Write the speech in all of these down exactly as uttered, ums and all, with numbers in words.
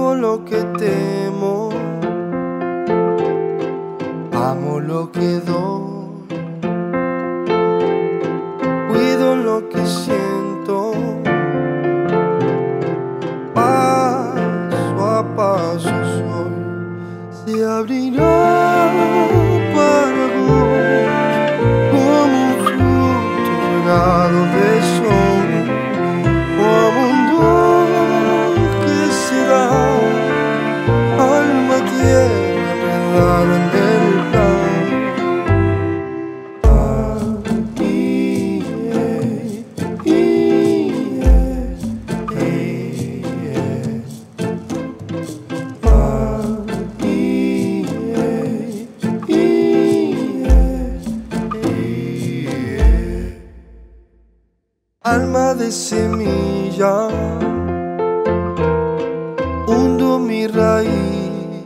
Vivo lo que temo, amo lo que doy, cuido lo que siento, paso a paso soy, se abrirá para vos como un fruto regado de sol, como un don que será alma, tierra, enredada en el plan. Ah, y, eh, y, eh, eh, ah, y, eh, y, eh, alma de semilla, hundo mi raíz,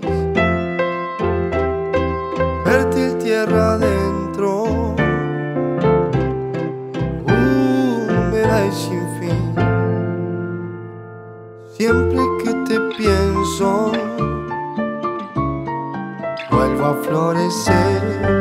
fértil tierra adentro, húmeda y sin fin. Siempre que te pienso, vuelvo a florecer.